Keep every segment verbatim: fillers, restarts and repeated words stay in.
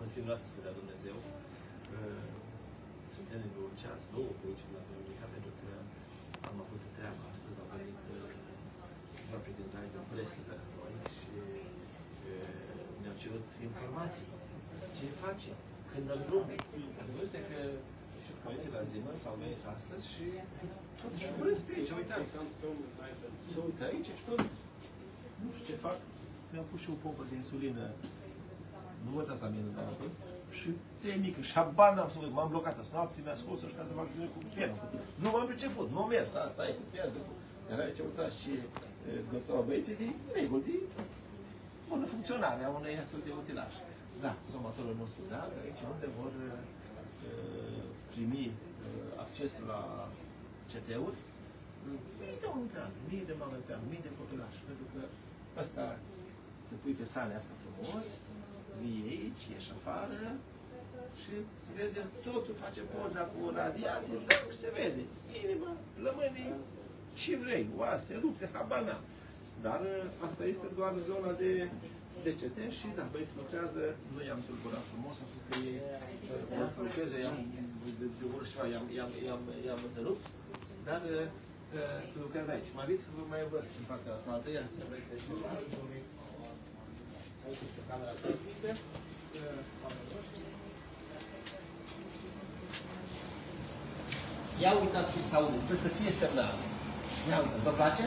insinuat să dea Dumnezeu. Suntem din Burceați, două cruci la Veronica, pentru că am avut treaba astăzi, au venit câțiva prezentari de presă de la noi și mi-au cerut informații. Ce facem? Când dăm drumul? Adevărul este că și colegii la Zimă s-au venit astăzi și tot șuresc pe aici, uitați. Se uită aici și tot, nu știu ce fac. Mi-am pus și o pompă de insulină. Nu văd asta mie, dar și e mică. Și habar n-am să văd. M-am blocat asta. Noapte mi-a scos-o și ca să fac cu pianul. Nu m-am priceput. Nu am mers. Asta e cu pianul. Iar aici, uitați, și găsau băieții de reguli, de bună funcționare a unei astfel de utilaj. Da, somatorul nostru, da, aici unde vor uh, primi uh, acces la C T-uri, mii de oameni pe an, mii de mame pe an, mii de copilași. Pentru că ăsta te pui pe sale asta frumos, vii aici, ieși afară și se vede, totul face poza cu radiație, dar se vede, inima, plămânii, și vrei, oase, rupte, habar n-am. Dar asta este doar zona de D C T și da, băieți lucrează, nu i-am tulburat frumos, am spus că ei vor să lucreze, i-am de, de oră și i-am întrerupt, dar se lucrează aici. Mai vreți să vă mai văd și în partea asta altă, ia să vedeți și aici este camera tehnică. Ia uitați cum s-aude, sper să fie semnal. Ia uitați, vă place?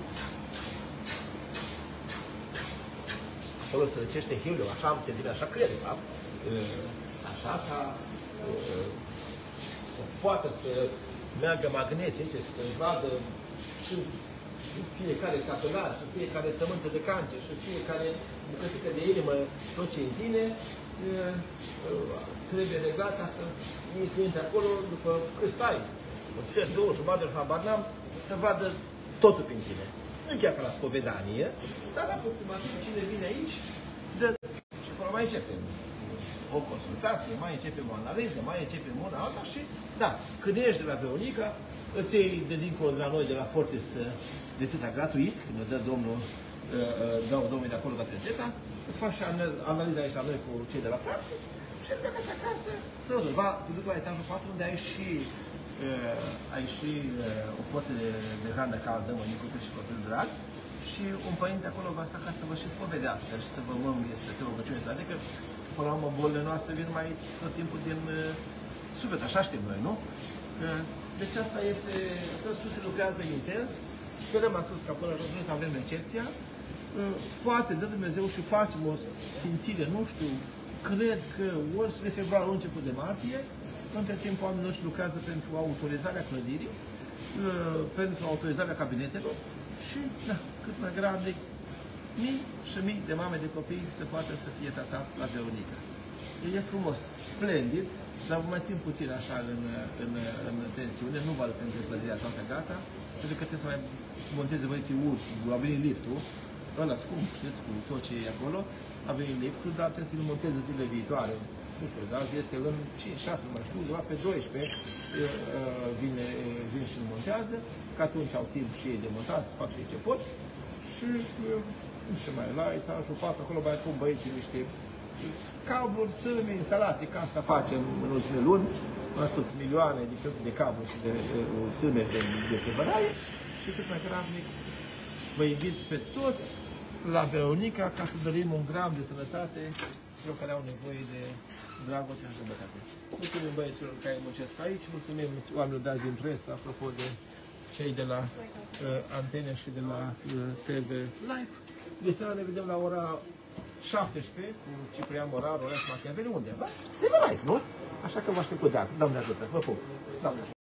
Acolo se răcește heliu, așa am se vine, așa cred, da? Așa ca să poată să meargă magneții, să vadă și fiecare capilar, și fiecare sămânță de cancer, și fiecare bucățică de inimă, tot ce în tine, trebuie reglat ca să intri acolo după cât stai. O sfert, două, jumătate, habar n-am, să vadă totul prin tine. Nu chiar ca la spovedanie, dar aproximativ cine vine aici, dă. Și acolo mai începem o consultație, mai începem o analiză, mai începem una alta și, da, când ești de la Veronica, îți iei de dincolo de la noi, de la Fortis, rețeta gratuit, când îți dă domnul, dau domnul de acolo la rețeta, îți faci și analiza aici la noi cu cei de la Praxis și îți plecați acasă să văd. Va, te duc la etajul patru, unde ai și Uh, ai și uh, o poță de, de hrană caldă, mănicuță și copil drag și un părinte acolo va sta ca să vă și spovedească și să vă mângâie, să te rugăciune. Adică, până la urmă, bolile noastre vin mai tot timpul din uh, suflet, așa știm noi, nu? Uh, deci asta este, tot sus se lucrează intens, sperăm, am spus că până la să avem recepția, uh, poate, dă Dumnezeu și facem o sfințire, nu știu, cred că ori spre februarie, ori început de martie. Între timp, oamenii noștri lucrează pentru autorizarea clădirii, pentru autorizarea cabinetelor și, da, cât mai grabnic, mii și mii de mame de copii se poate să fie tratați la Veronica. E frumos, splendid, dar vă mai țin puțin așa în, în, în tensiune, nu vă arătăm că clădirea toată gata, pentru că trebuie să mai monteze băieții urci, a venit liftul, ăla scump, știți, cu tot ce e acolo, a venit liftul, dar trebuie să-l monteze zile viitoare. Nu știu, dar azi este în cinci șase, nu mai știu, undeva pe doisprezece vine, vine și îl montează, că atunci au timp și ei de montat, fac și ce pot. Și nu știu mai, la etajul patru, acolo mai pun băieții niște cabluri, sârme, instalații, că asta facem în ultimele luni. Am spus milioane de, de cabluri și de, de, de sârme de, de săvărare și cât mai gravnic vă invit pe toți la Veronica ca să dărim un gram de sănătate celor care au nevoie de dragoste și sănătate. Mulțumim băieților care muncesc aici, mulțumim oamenilor dragi din presă, apropo de cei de la uh, Antene și de la uh, T V Live. De seara ne vedem la ora șaptesprezece cu Ciprian Morar, Orescu Machiavelli, unde? De la Live, nu? Așa că vă aștept cu drag. Doamne ajută, vă pup. Doamne.